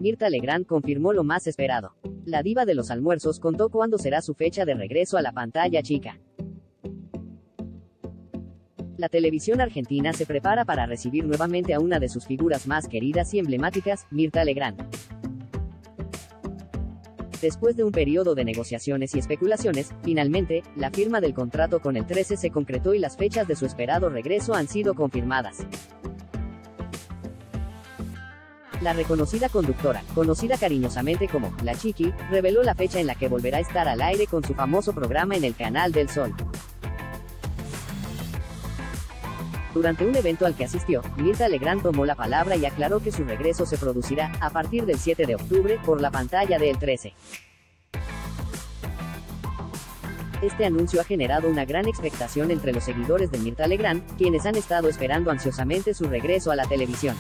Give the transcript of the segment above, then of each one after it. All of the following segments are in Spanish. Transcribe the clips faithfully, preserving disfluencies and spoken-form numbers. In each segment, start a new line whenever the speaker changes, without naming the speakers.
Mirtha Legrand confirmó lo más esperado. La diva de los almuerzos contó cuándo será su fecha de regreso a la pantalla chica. La televisión argentina se prepara para recibir nuevamente a una de sus figuras más queridas y emblemáticas, Mirtha Legrand. Después de un periodo de negociaciones y especulaciones, finalmente, la firma del contrato con el trece se concretó y las fechas de su esperado regreso han sido confirmadas. La reconocida conductora, conocida cariñosamente como La Chiqui, reveló la fecha en la que volverá a estar al aire con su famoso programa en el Canal del Sol. Durante un evento al que asistió, Mirtha Legrand tomó la palabra y aclaró que su regreso se producirá, a partir del siete de octubre, por la pantalla de El trece. Este anuncio ha generado una gran expectación entre los seguidores de Mirtha Legrand, quienes han estado esperando ansiosamente su regreso a la televisión.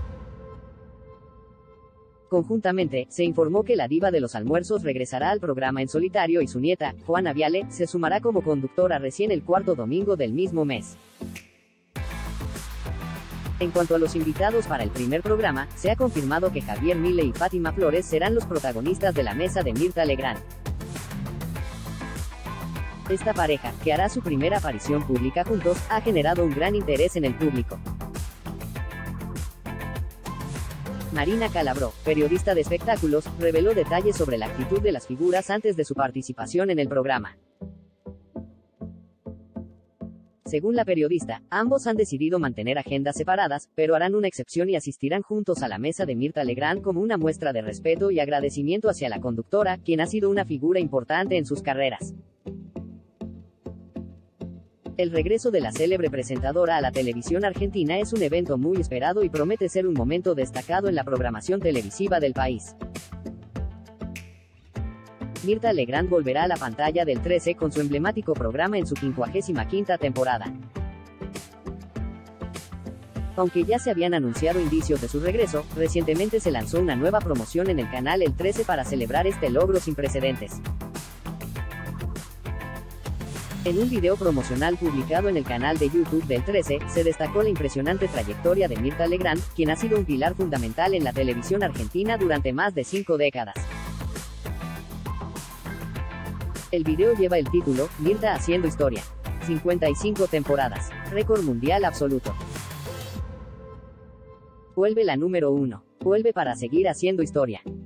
Conjuntamente, se informó que la diva de los almuerzos regresará al programa en solitario y su nieta, Juana Viale, se sumará como conductora recién el cuarto domingo del mismo mes. En cuanto a los invitados para el primer programa, se ha confirmado que Javier Milei y Fátima Flores serán los protagonistas de la mesa de Mirtha Legrand. Esta pareja, que hará su primera aparición pública juntos, ha generado un gran interés en el público. Marina Calabró, periodista de espectáculos, reveló detalles sobre la actitud de las figuras antes de su participación en el programa. Según la periodista, ambos han decidido mantener agendas separadas, pero harán una excepción y asistirán juntos a la mesa de Mirtha Legrand como una muestra de respeto y agradecimiento hacia la conductora, quien ha sido una figura importante en sus carreras. El regreso de la célebre presentadora a la televisión argentina es un evento muy esperado y promete ser un momento destacado en la programación televisiva del país. Mirtha Legrand volverá a la pantalla del trece con su emblemático programa en su quincuagésima quinta temporada. Aunque ya se habían anunciado indicios de su regreso, recientemente se lanzó una nueva promoción en el canal El trece para celebrar este logro sin precedentes. En un video promocional publicado en el canal de YouTube del trece, se destacó la impresionante trayectoria de Mirtha Legrand, quien ha sido un pilar fundamental en la televisión argentina durante más de cinco décadas. El video lleva el título, Mirtha haciendo historia. cincuenta y cinco temporadas. Récord mundial absoluto. Vuelve la número uno. Vuelve para seguir haciendo historia.